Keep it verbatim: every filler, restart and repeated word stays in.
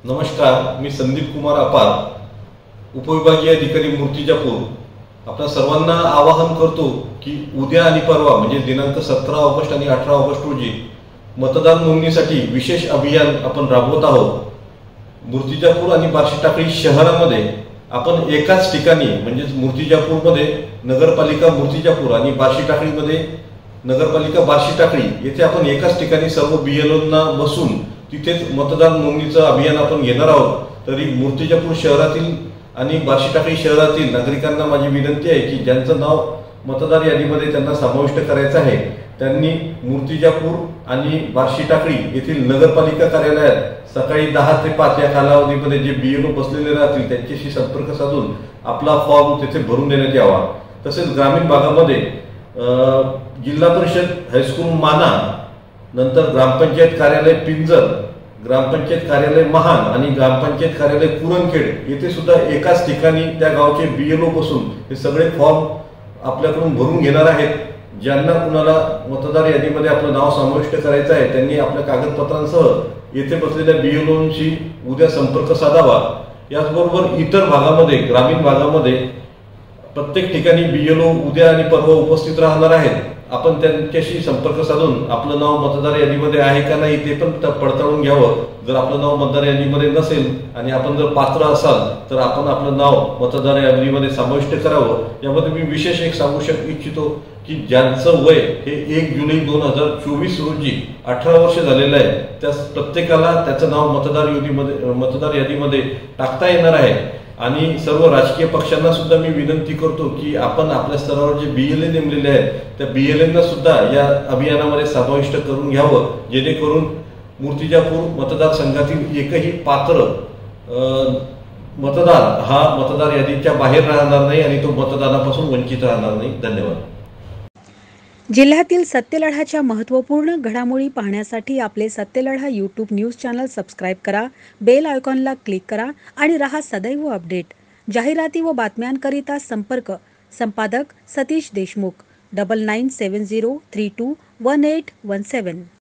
नमस्कार, मी संदीप कुमार अपार, उपविभागीय अधिकारी मूर्तिजापूर. आपल्या सर्वांना आवाहन करतो की उद्या आणि परवा म्हणजे दिनांक सतरा ऑगस्ट आणि अठरा ऑगस्ट रोजी मतदान नोंदणीसाठी विशेष अभियान आपण राबवत आहोत. मूर्तिजापूर आणि बार्शी टाकळी शहरामध्ये आपण एकाच ठिकाणी म्हणजे मूर्तिजापूरमध्ये नगरपालिका मूर्तिजापूर आणि बार्शी टाकळीमध्ये नगरपालिका बार्शी टाकळी येथे आपण एकाच ठिकाणी सर्व बीएलओंना बसून तिथेच मतदान नोंदणीचं अभियान आपण घेणार आहोत. तरी मूर्तिजापूर शहरातील आणि बार्शी टाकळी शहरातील नागरिकांना माझी विनंती आहे की ज्यांचं नाव मतदार यादीमध्ये त्यांना समाविष्ट करायचं आहे त्यांनी मूर्तिजापूर आणि बार्शी टाकळी येथील नगरपालिका कार्यालयात सकाळी दहा ते पाच या कालावधीमध्ये जे बीएलओ बसलेले राहतील त्यांच्याशी संपर्क साधून आपला फॉर्म तिथे भरून देण्यात यावा. तसेच ग्रामीण भागामध्ये जिल्हा परिषद हायस्कूल माना, नंतर ग्रामपंचायत कार्यालय पिंजर, ग्रामपंचायत कार्यालय महान आणि ग्रामपंचायत कार्यालय कुरणखेड येथे सुद्धा एकाच ठिकाणी त्या गावचे बीएलओ बसून हे सगळे फॉर्म आपल्याकडून भरून घेणार आहेत. ज्यांना कुणाला मतदार यादीमध्ये आपलं नाव समाविष्ट करायचं आहे त्यांनी आपल्या कागदपत्रांसह येथे बसलेल्या बीएलओंशी उद्या संपर्क साधावा. याचबरोबर इतर भागामध्ये ग्रामीण भागामध्ये प्रत्येक ठिकाणी बीएलओ उद्या आणि परवा उपस्थित राहणार आहेत. आपण त्यांच्याशी संपर्क साधून आपलं नाव मतदार यादीमध्ये आहे का नाही ते पण पडताळून घ्यावं. जर आपलं नाव मतदार यादीमध्ये नसेल आणि आपण जर पात्र असाल तर आपण आपलं नाव मतदार यादीमध्ये समाविष्ट करावं. यामध्ये मी विशेष एक सांगू शक इच्छितो की ज्यांचं वय हे एक जुलै दोन हजार चोवीस रोजी अठरा वर्ष झालेलं आहे त्या प्रत्येकाला त्याचं नाव मतदार यादीमध्ये मतदार यादीमध्ये टाकता येणार आहे. आणि सर्व राजकीय पक्षांना सुद्धा मी विनंती करतो की आपण आपल्या स्तरावर जे बीएलए नेमलेले आहेत त्या बीएलएंना सुद्धा या अभियानामध्ये समाविष्ट करून घ्यावं, जेणेकरून मूर्तिजापूर मतदारसंघातील एकही पात्र मतदार हा मतदार यादीच्या बाहेर राहणार नाही आणि तो मतदानापासून वंचित राहणार नाही. धन्यवाद. जिल्ह्यातील सत्यलढाच्या महत्त्वपूर्ण घडामोडी पाहण्यासाठी आपले Satyaladha YouTube news channel subscribe करा, बेल आयकॉनला क्लिक करा आणि रहा सदैव अपडेट. जाहिराती व बातम्यांकरिता संपर्क संपादक Satish Deshmukh double nine seven zero three two one eight one सेवन.